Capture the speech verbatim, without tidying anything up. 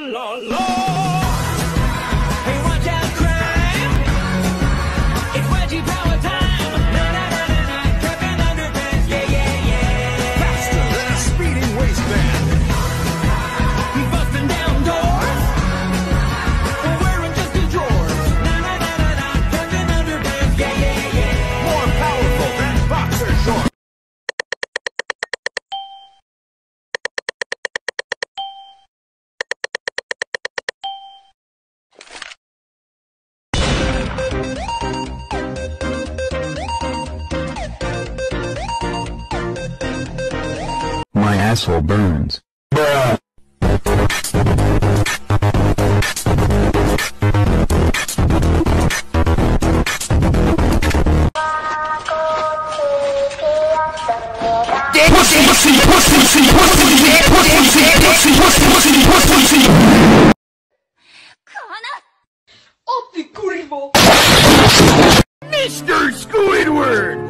la la. Hey, watch out, crime! It's wedgie power time! Na na na na na, trucking underpants, yeah yeah yeah. Faster than a speeding waistband. He's busting down doors, wearing just his drawers. Na na na na na, trucking underpants, yeah yeah yeah. More powerful than boxer shorts. My asshole burns. Bruh. Pussy, pussy, pussy, pussy, pussy, pussy, pussy, pussy, pussy. ¡Oh, ti curvo! Mister Squidward!